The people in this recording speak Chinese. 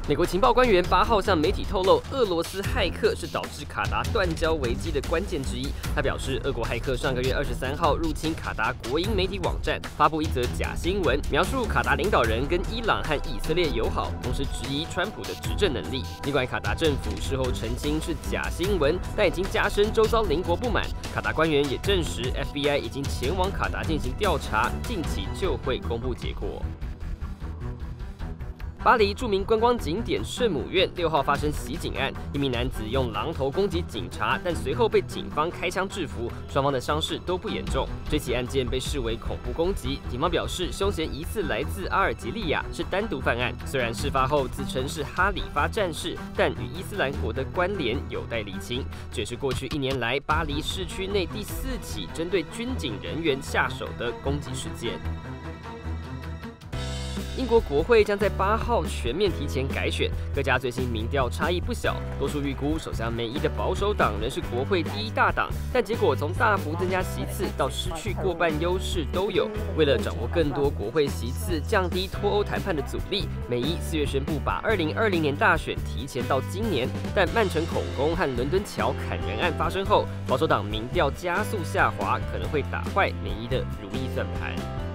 美国情报官员8号向媒体透露，俄罗斯骇客是导致卡达断交危机的关键之一。他表示，俄国骇客上个月23号入侵卡达国营媒体网站，发布一则假新闻，描述卡达领导人跟伊朗和以色列友好，同时质疑川普的执政能力。尽管卡达政府事后澄清是假新闻，但已经加深周遭邻国不满。卡达官员也证实 ，FBI 已经前往卡达进行调查，近期就会公布结果。巴黎著名观光景点圣母院6号发生袭警案，一名男子用榔头攻击警察，但随后被警方开枪制服，双方的伤势都不严重。这起案件被视为恐怖攻击，警方表示凶嫌疑似来自阿尔及利亚，是单独犯案。虽然事发后自称是哈里发战士，但与伊斯兰国的关联有待厘清。这也是过去1年来巴黎市区内第4起针对军警人员下手的攻击事件。英国国会将在8号全面提前改选，各家最新民调差异不小，多数预估首相梅伊的保守党仍是国会第1大党，但结果从大幅增加席次到失去过半优势都有。为了掌握更多国会席次，降低脱欧谈判的阻力，梅伊4月宣布把2020年大选提前到今年，但曼城恐攻和伦敦桥砍人案发生后，保守党民调加速下滑，可能会打坏梅伊的如意算盘。